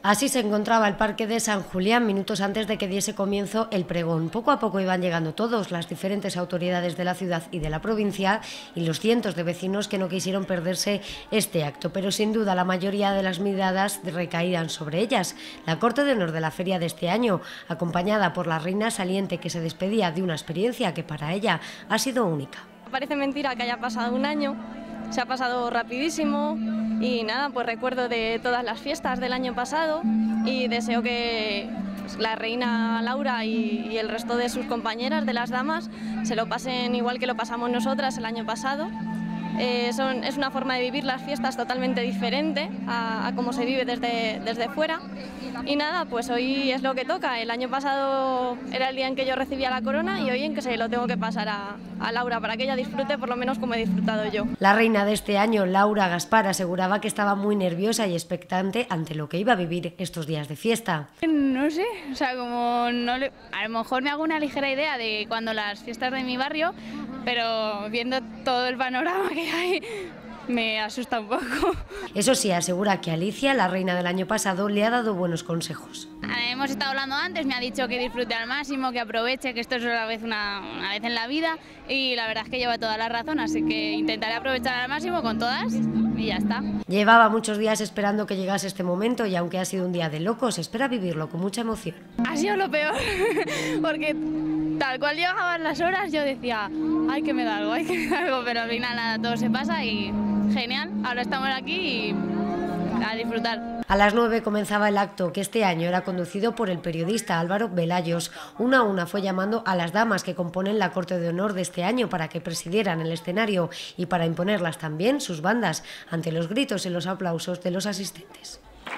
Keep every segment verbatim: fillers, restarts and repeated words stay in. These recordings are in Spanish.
Así se encontraba el Parque de San Julián minutos antes de que diese comienzo el pregón. Poco a poco iban llegando todos, las diferentes autoridades de la ciudad y de la provincia y los cientos de vecinos que no quisieron perderse este acto, pero sin duda la mayoría de las miradas recaían sobre ellas. La Corte de Honor de la feria de este año, acompañada por la reina saliente que se despedía de una experiencia que para ella ha sido única. Parece mentira que haya pasado un año, se ha pasado rapidísimo. Y nada, pues recuerdo de todas las fiestas del año pasado y deseo que pues, la reina Laura y, y el resto de sus compañeras, de las damas, se lo pasen igual que lo pasamos nosotras el año pasado. Eh, son, es una forma de vivir las fiestas totalmente diferente a, a cómo se vive desde, desde fuera. Y nada, pues hoy es lo que toca. El año pasado era el día en que yo recibía la corona y hoy en que se lo tengo que pasar a, a Laura para que ella disfrute por lo menos como he disfrutado yo. La reina de este año, Laura Gaspar, aseguraba que estaba muy nerviosa y expectante ante lo que iba a vivir estos días de fiesta. No sé, o sea, como no le, a lo mejor me hago una ligera idea de cuando las fiestas de mi barrio, pero viendo todo el panorama que hay, me asusta un poco. Eso sí, asegura que Alicia, la reina del año pasado, le ha dado buenos consejos. Hemos estado hablando antes, me ha dicho que disfrute al máximo, que aproveche, que esto es una vez, una, una vez en la vida, y la verdad es que lleva toda la razón, así que intentaré aprovechar al máximo con todas y ya está. Llevaba muchos días esperando que llegase este momento y aunque ha sido un día de locos, espera vivirlo con mucha emoción. Ha sido lo peor, porque tal cual llegaban las horas yo decía, ay que me da algo, ay que me da algo, pero al final nada, todo se pasa y genial, ahora estamos aquí y a disfrutar. A las nueve comenzaba el acto, que este año era conducido por el periodista Álvaro Velayos. Una a una fue llamando a las damas que componen la Corte de Honor de este año para que presidieran el escenario y para imponerlas también sus bandas ante los gritos y los aplausos de los asistentes.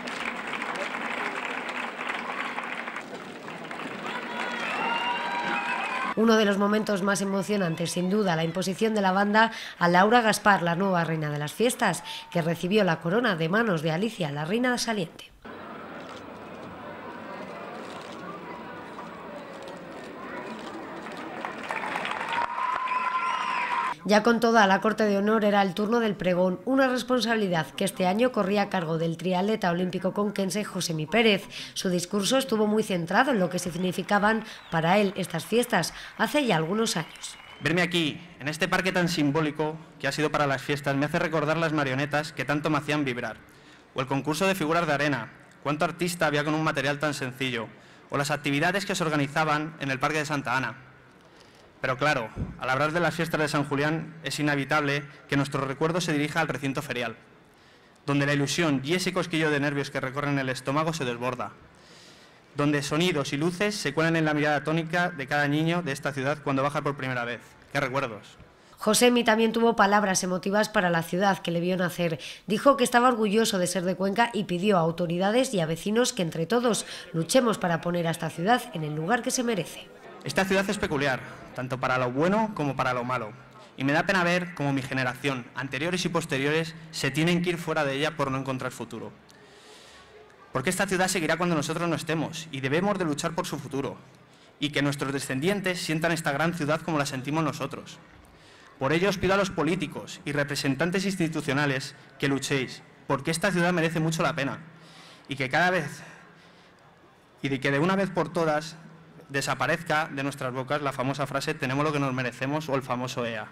Uno de los momentos más emocionantes, sin duda, la imposición de la banda a Laura Gaspar, la nueva reina de las fiestas, que recibió la corona de manos de Alicia, la reina saliente. Ya con toda la Corte de Honor era el turno del pregón, una responsabilidad que este año corría a cargo del triatleta olímpico conquense Josemi Pérez. Su discurso estuvo muy centrado en lo que significaban para él estas fiestas hace ya algunos años. Verme aquí, en este parque tan simbólico que ha sido para las fiestas, me hace recordar las marionetas que tanto me hacían vibrar, o el concurso de figuras de arena, cuánto artista había con un material tan sencillo, o las actividades que se organizaban en el Parque de Santa Ana. Pero claro, al hablar de las fiestas de San Julián es inevitable que nuestro recuerdo se dirija al recinto ferial, donde la ilusión y ese cosquillo de nervios que recorren el estómago se desborda, donde sonidos y luces se cuelan en la mirada tónica de cada niño de esta ciudad cuando baja por primera vez. ¡Qué recuerdos! Josemi también tuvo palabras emotivas para la ciudad que le vio nacer. Dijo que estaba orgulloso de ser de Cuenca y pidió a autoridades y a vecinos que entre todos luchemos para poner a esta ciudad en el lugar que se merece. Esta ciudad es peculiar, tanto para lo bueno como para lo malo, y me da pena ver cómo mi generación, anteriores y posteriores, se tienen que ir fuera de ella por no encontrar futuro. Porque esta ciudad seguirá cuando nosotros no estemos, y debemos de luchar por su futuro, y que nuestros descendientes sientan esta gran ciudad como la sentimos nosotros. Por ello os pido a los políticos y representantes institucionales que luchéis, porque esta ciudad merece mucho la pena, y que cada vez, y de que de una vez por todas, desaparezca de nuestras bocas la famosa frase «tenemos lo que nos merecemos» o el famoso E A.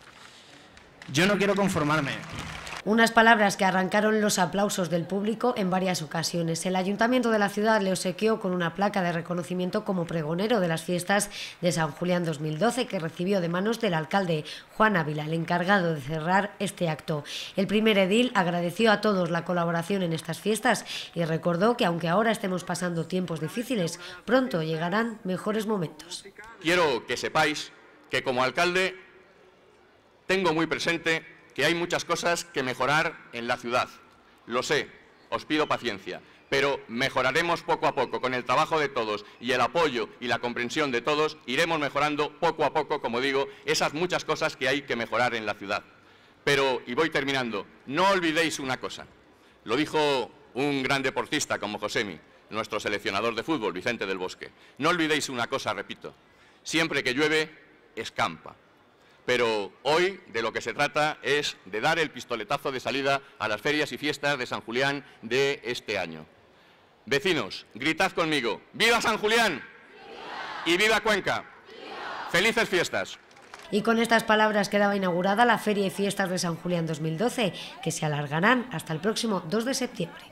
Yo no quiero conformarme. Unas palabras que arrancaron los aplausos del público en varias ocasiones. El Ayuntamiento de la ciudad le obsequió con una placa de reconocimiento como pregonero de las fiestas de San Julián dos mil doce que recibió de manos del alcalde Juan Ávila, el encargado de cerrar este acto. El primer edil agradeció a todos la colaboración en estas fiestas y recordó que aunque ahora estemos pasando tiempos difíciles, pronto llegarán mejores momentos. Quiero que sepáis que como alcalde tengo muy presente que hay muchas cosas que mejorar en la ciudad. Lo sé, os pido paciencia, pero mejoraremos poco a poco, con el trabajo de todos y el apoyo y la comprensión de todos, iremos mejorando poco a poco, como digo, esas muchas cosas que hay que mejorar en la ciudad. Pero, y voy terminando, no olvidéis una cosa, lo dijo un gran deportista como Josemi, nuestro seleccionador de fútbol, Vicente del Bosque, no olvidéis una cosa, repito, siempre que llueve, escampa. Pero hoy de lo que se trata es de dar el pistoletazo de salida a las ferias y fiestas de San Julián de este año. Vecinos, gritad conmigo, ¡viva San Julián! ¡Viva! ¡Y viva Cuenca! ¡Viva! ¡Felices fiestas! Y con estas palabras quedaba inaugurada la Feria y Fiestas de San Julián dos mil doce, que se alargarán hasta el próximo dos de septiembre.